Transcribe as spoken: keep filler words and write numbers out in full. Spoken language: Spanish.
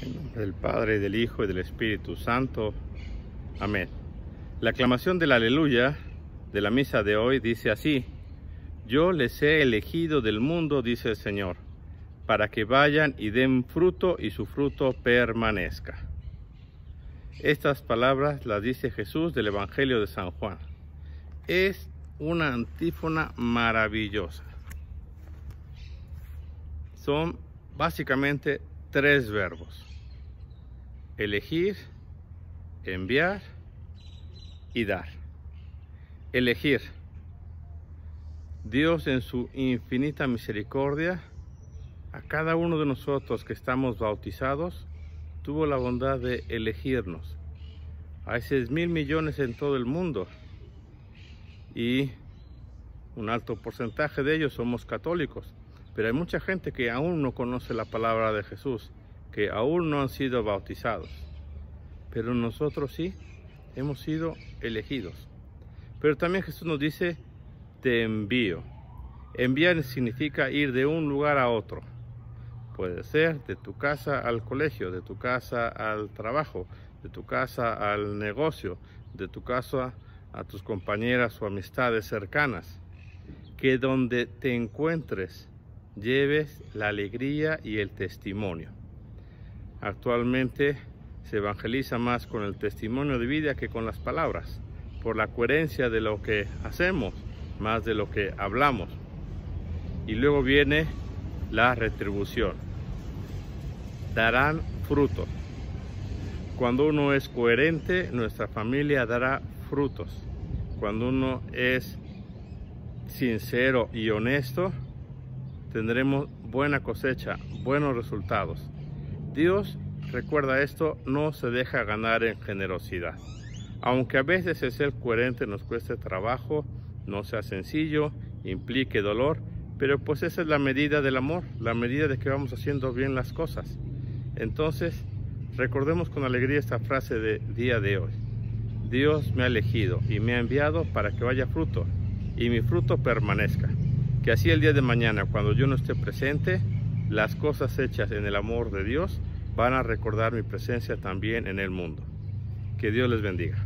En nombre del Padre, del Hijo y del Espíritu Santo. Amén. La aclamación del Aleluya de la misa de hoy dice así: Yo les he elegido del mundo, dice el Señor, para que vayan y den fruto y su fruto permanezca. Estas palabras las dice Jesús del Evangelio de San Juan. Es una antífona maravillosa. Son básicamente tres verbos: elegir, enviar y dar. Elegir. Dios, en su infinita misericordia, a cada uno de nosotros que estamos bautizados, tuvo la bondad de elegirnos. Hay seis mil millones en todo el mundo y un alto porcentaje de ellos somos católicos. Pero hay mucha gente que aún no conoce la palabra de Jesús, que aún no han sido bautizados. Pero nosotros sí, hemos sido elegidos. Pero también Jesús nos dice: te envío. Enviar significa ir de un lugar a otro. Puede ser de tu casa al colegio, de tu casa al trabajo, de tu casa al negocio, de tu casa a tus compañeras o amistades cercanas. Que donde te encuentres lleves la alegría y el testimonio. Actualmente se evangeliza más con el testimonio de vida que con las palabras, por la coherencia de lo que hacemos, más de lo que hablamos. Y luego viene la retribución. Darán fruto. Cuando uno es coherente, nuestra familia dará frutos. Cuando uno es sincero y honesto, tendremos buena cosecha, buenos resultados. Dios, recuerda esto, no se deja ganar en generosidad. Aunque a veces el ser coherente nos cueste trabajo, no sea sencillo, implique dolor, pero pues esa es la medida del amor, la medida de que vamos haciendo bien las cosas. Entonces, recordemos con alegría esta frase del día de hoy: Dios me ha elegido y me ha enviado para que vaya fruto y mi fruto permanezca. Que así el día de mañana, cuando yo no esté presente, las cosas hechas en el amor de Dios van a recordar mi presencia también en el mundo. Que Dios les bendiga.